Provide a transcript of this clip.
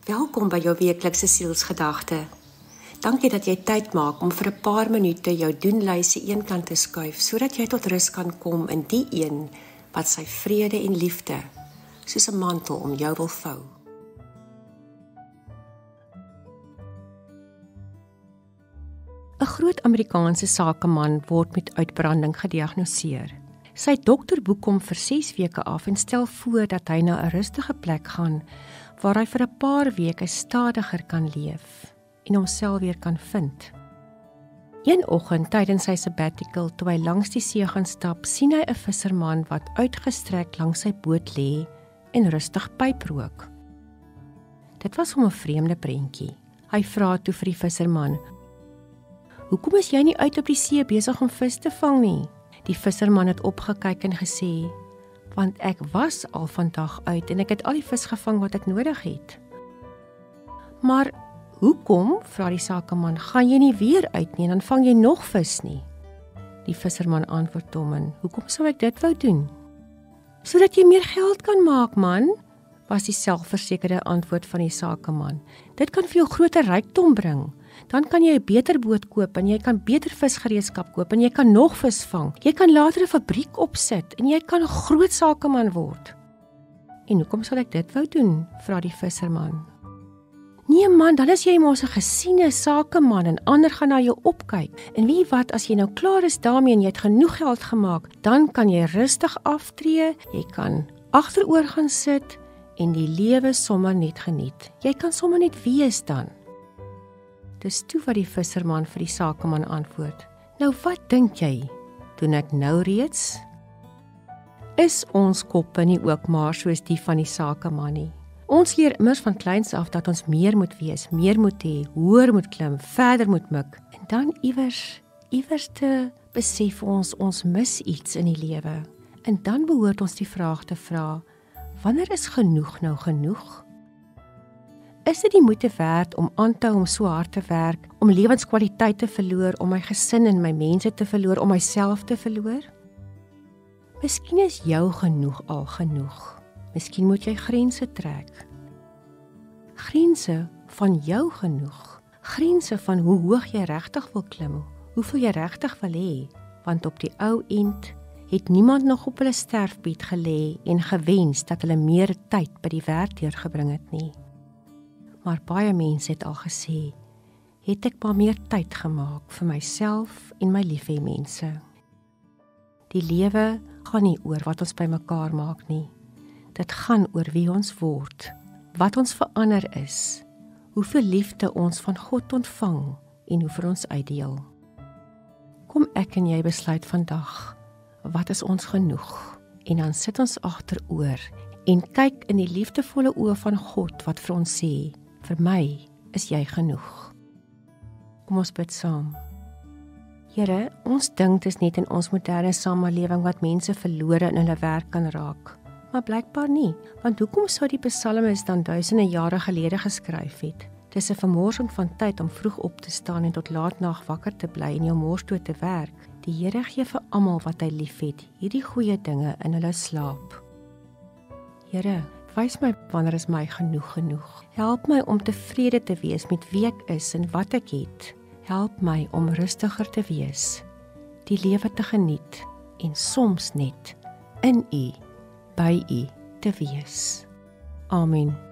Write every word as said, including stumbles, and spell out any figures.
Welkom by jou weeklikse sielsgedagte. Dankie dat jy tyd maak om vir 'n paar minute jou doenlyse eenkant te skuif, sodat jy tot rus kan kom in die een wat sy vrede en liefde soos 'n mantel om jou wil vou. 'n Groot Amerikaanse sakeman word met uitbranding gediagnoseer. Sy dokter boek hom vir ses weke af en stel voor dat hy na 'n rustige plek gaan waar hy vir 'n paar weke stadiger kan leef en homself weer kan vind. Een oggend tydens sy sabbatical, toe hy langs die see gaan stap, sien hy 'n visserman wat uitgestrek langs sy boot lê en rustig pyp rook. Dit was hom 'n vreemde prentjie. Hy vra toe vir die visserman: "Hoekom is jy nie uit op die see besig om vis te vang nie?" Die visserman het opgekyk en gesê: "Want ek was al vandag uit en ek het al die vis gevang wat ek nodig het." "Maar hoekom," vra die sakeman, "gaan jy nie weer uit nie en dan vang jy nog vis nie?" Die visserman antwoord hom: "En hoekom sou ek dit wou doen?" "Sodat jy meer geld kan maak, man," was die selfversekerde antwoord van die sakeman. "Dit kan vir jou groter rykdom bring. Dan kan jy 'n beter boot koop en jy kan beter visgereedskap koop en jy kan nog vis vang. Jy kan later 'n fabriek opsit en jy kan 'n groot sakeman word." "En hoekom sal ek dit wou doen?" vra die visserman. "Nee man, dan is jy mos 'n gesiene sakeman en ander gaan na jou opkyk. En wie wat, as jy nou klaar is daarmee en jy het genoeg geld gemaak, dan kan jy rustig aftree, jy kan agteroor gaan sit en die lewe sommer net geniet. Jy kan sommer net wees dan." Dis toe wat die visserman vir die sakeman antwoord: "Nou wat dink jy? Doen ek nou reeds?" Is ons koppe nie ook maar soos die van die sakeman nie? Ons leer immers van kleins af dat ons meer moet wees, meer moet hê, hoër moet klim, verder moet mik. En dan iewers, iewers te besef ons, ons mis iets in die lewe. En dan behoort ons die vraag te vra: wanneer is genoeg nou genoeg? Is dit die moeite werd om aan te hou om so hard te werk, om lewenskwaliteit te verloor, om my gesin en my mense te verloor, om myself te verloor? Miskien is jou genoeg al genoeg. Miskien moet jy grense trek. Grense van jou genoeg. Grense van hoe hoog jy regtig wil klim, hoeveel jy regtig wil hê, want op die ou end het niemand nog op hulle sterfbed gelê en gewens dat hulle meer tyd by die werk deurgebring het nie. Maar baie mense het al gesê, het ek maar meer tyd gemaak vir myself en my liefhê mense. Die lewe gaan nie oor wat ons by mekaar maak nie. Dit gaan oor wie ons word, wat ons verander is, hoeveel liefde ons van God ontvang en hoe vir ons uitdeel. Kom ek en jy besluit vandag, wat is ons genoeg? En dan sit ons agteroor en kyk in die liefdevolle oë van God wat vir ons sê: vir my is jy genoeg. Kom ons bid saam. Here, ons dink dit is net in ons moderne samelewing wat mense verlore in hulle werk kan raak. Maar blykbaar nie, want hoekom sou die psalmes dan duisende jare gelede geskryf het? Dis 'n vermorsing van tyd om vroeg op te staan en tot laat nag wakker te bly en jou mors toe te werk. Die Here gee vir almal wat hy liefhet, hierdie goeie dinge in hulle slaap. Here, wys my wanneer is my genoeg genoeg. Help my om tevrede te wees met wie ek is en wat ek het. Help my om rustiger te wees, die lewe te geniet en soms net in U, by U te wees. Amen.